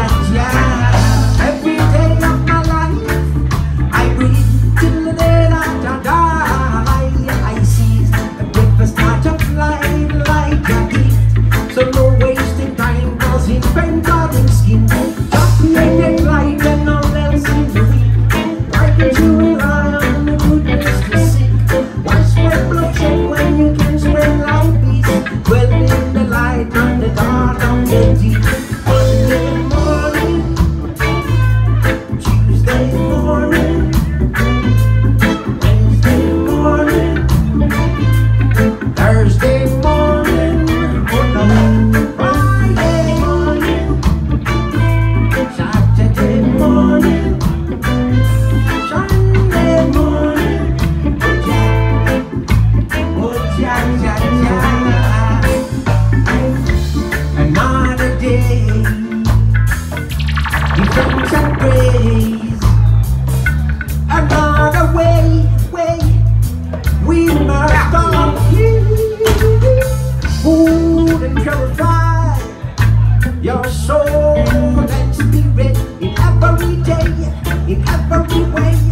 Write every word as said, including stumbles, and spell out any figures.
Every day of my life, I breathe till the day that I die. I seize the breakfast start of life like a thief. So no wasting time, cause in pain cutting skin. Just created light and all else in the week. Why can't you rely on the goodness to seek? Why spread bloodshed when you can spread light peace? Well in the light and the dark of the deep. Monday morning, Tuesday morning, Wednesday morning, Thursday morning, oh no, Friday morning, Saturday morning, Sunday morning, oh ja, oh ja, ja, ja. Another day, we thanks and praise. Another way, way, we must all heal. Food and purify your soul and spirit in every day, in every way.